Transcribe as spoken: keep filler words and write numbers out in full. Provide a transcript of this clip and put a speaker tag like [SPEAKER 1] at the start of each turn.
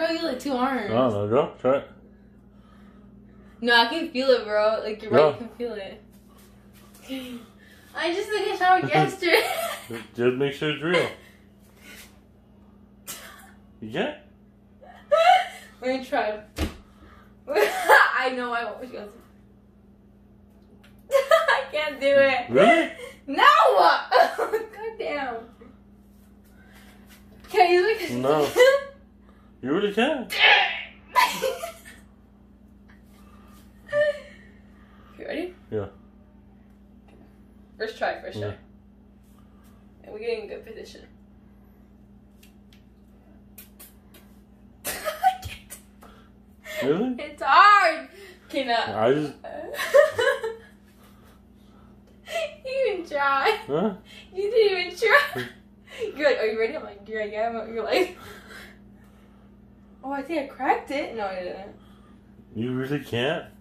[SPEAKER 1] do you like two arms?
[SPEAKER 2] I don't know, go. Try it.
[SPEAKER 1] No, I can feel it, bro. Like, you're
[SPEAKER 2] No.
[SPEAKER 1] right, you can feel it. I just took a shower yesterday.
[SPEAKER 2] Just make sure it's real. You can't?
[SPEAKER 1] Let me try. I know I won't. She goes, I can't do it.
[SPEAKER 2] Really?
[SPEAKER 1] No! God damn. Can I use it?
[SPEAKER 2] No. You really can't.
[SPEAKER 1] You ready?
[SPEAKER 2] Yeah.
[SPEAKER 1] First try, first try.
[SPEAKER 2] Yeah.
[SPEAKER 1] And we're getting in good position. I can't.
[SPEAKER 2] Really?
[SPEAKER 1] It's hard. Okay, now.
[SPEAKER 2] I just...
[SPEAKER 1] You didn't even try.
[SPEAKER 2] Huh?
[SPEAKER 1] You didn't even try. You're like, are you ready? I'm like, yeah, yeah. You're like, oh, I think I cracked it. No, I didn't.
[SPEAKER 2] You really can't?